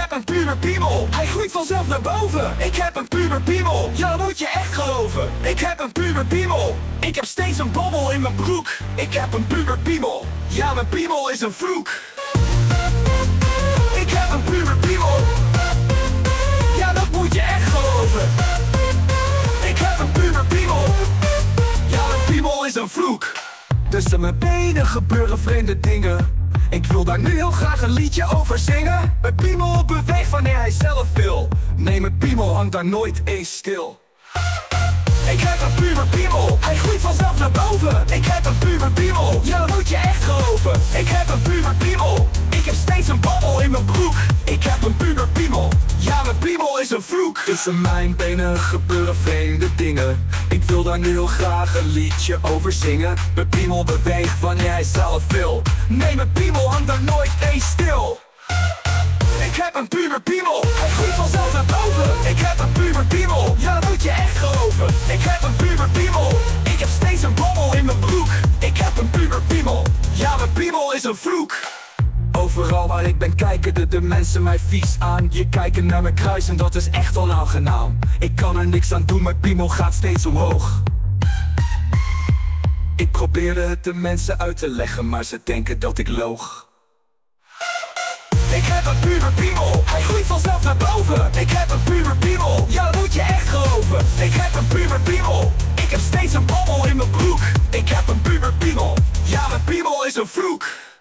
heb een puberpiemel, hij groeit vanzelf naar boven. Ik heb een puberpiemel, ja dat moet je echt geloven. Ik heb een puberpiemel, ik heb steeds een bobbel in mijn broek. Ik heb een puberpiemel, ja mijn piemel is een vloek. Ik heb een puberpiemel, ja dat moet je echt geloven. Ik heb een puberpiemel, ja mijn piemel is een vloek. Tussen mijn benen gebeuren vreemde dingen. Ik wil daar nu heel graag een liedje over zingen. Mijn piemel beweegt wanneer hij zelf wil. Nee, mijn piemel hangt daar nooit eens stil. Ik heb een puberpiemel, hij groeit vanzelf naar boven. Ik heb een puberpiemel, ja dat moet je echt geloven. Ik heb een puberpiemel, ik heb steeds een babbel in mijn broek. Ik heb een puberpiemel, ja mijn piemel is een vloek. Tussen mijn benen gebeuren vreemde dingen. Ik wil daar nu heel graag een liedje over zingen. Mijn piemel beweegt wanneer hij zelf wil. Nee, mijn piemel hangt daar nooit eens stil. Ik heb een puberpiemel, hij groeit vanzelf naar boven. Ik heb een puberpiemel, ja dat moet je echt geloven. Ik heb een puberpiemel, ik heb steeds een bobbel in mijn broek. Ik heb een puberpiemel, ja mijn piemel is een vloek. Overal waar ik ben kijken de mensen mij vies aan. Je kijken naar mijn kruis en dat is echt onaangenaam. Ik kan er niks aan doen, mijn piemel gaat steeds omhoog. Ik probeerde het de mensen uit te leggen, maar ze denken dat ik loog. Ik heb een puberpiemel, hij groeit vanzelf naar boven. Ik heb een puberpiemel, ja dat moet je echt geloven. Ik heb een puberpiemel, ik heb steeds een bobbel in mijn broek. Ik heb een puberpiemel, ja mijn piemel is een vloek.